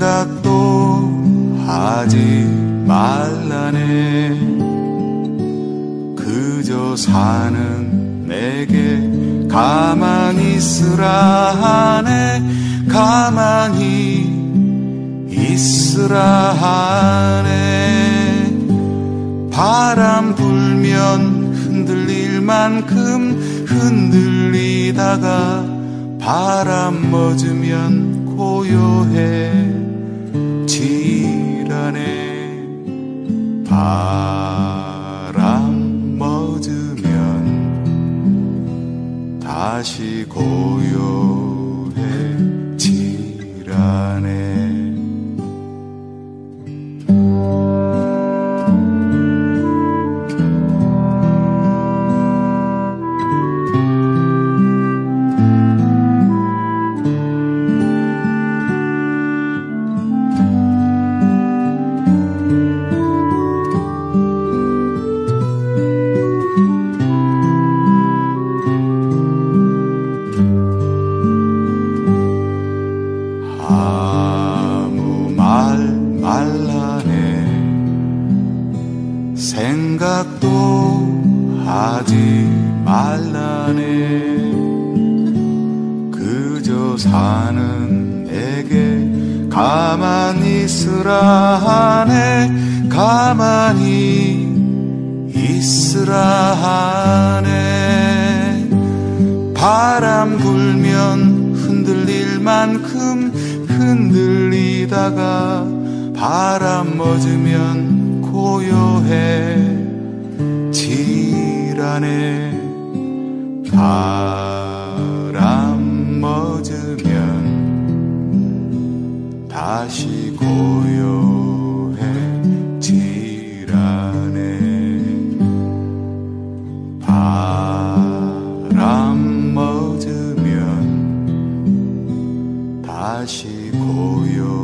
생각도 하지 말라네. 그저 사는 내게 가만히 있으라 하네. 가만히 있으라 하네. 바람 불면 흔들릴 만큼 흔들리다가 바람 멎으면 고요해지라네. 바람 멎으면 다시 고요해지라네. 생각도 하지 말라네. 그저 사는 내게 가만히 있으라 하네. 가만히 있으라 하네. 바람 불면 흔들릴 만큼 흔들리다가 바람 멎으면 고요해지라네. 바람 멎으면 다시 고요해지라네. 바람 멎으면 다시 고요